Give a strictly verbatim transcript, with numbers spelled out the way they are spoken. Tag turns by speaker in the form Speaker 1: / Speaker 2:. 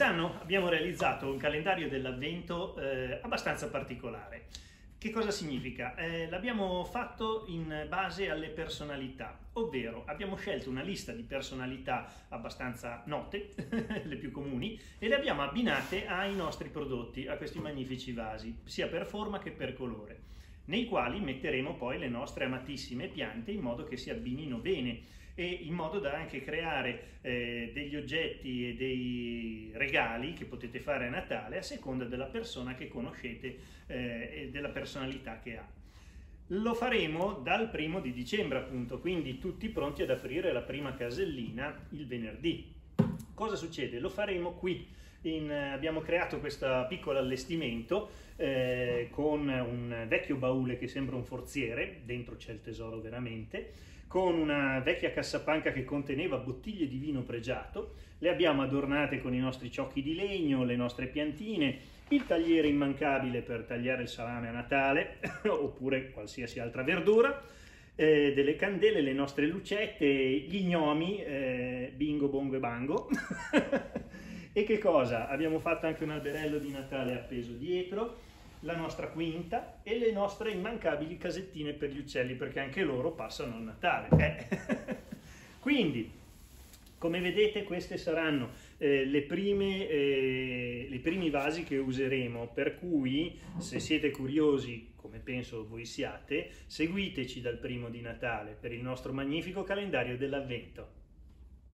Speaker 1: Quest'anno abbiamo realizzato un calendario dell'Avvento eh, abbastanza particolare. Che cosa significa? Eh, l'abbiamo fatto in base alle personalità, ovvero abbiamo scelto una lista di personalità abbastanza note, le più comuni, e le abbiamo abbinate ai nostri prodotti, a questi magnifici vasi, sia per forma che per colore, nei quali metteremo poi le nostre amatissime piante in modo che si abbinino bene e in modo da anche creare eh, degli oggetti e dei regali che potete fare a Natale a seconda della persona che conoscete eh, e della personalità che ha. Lo faremo dal primo di dicembre, appunto, quindi tutti pronti ad aprire la prima casellina il venerdì. Cosa succede? Lo faremo qui. In, abbiamo creato questo piccolo allestimento eh, con un vecchio baule che sembra un forziere, dentro c'è il tesoro veramente, con una vecchia cassapanca che conteneva bottiglie di vino pregiato, le abbiamo adornate con i nostri ciocchi di legno, le nostre piantine, il tagliere immancabile per tagliare il salame a Natale oppure qualsiasi altra verdura, eh, delle candele, le nostre lucette, gli gnomi, eh, bingo, bongo e bango. E che cosa? Abbiamo fatto anche un alberello di Natale appeso dietro, la nostra quinta e le nostre immancabili casettine per gli uccelli, perché anche loro passano il Natale. Eh. Quindi, come vedete, queste saranno eh, le prime, eh, i primi vasi che useremo, per cui se siete curiosi, come penso voi siate, seguiteci dal primo di Natale per il nostro magnifico calendario dell'Avvento.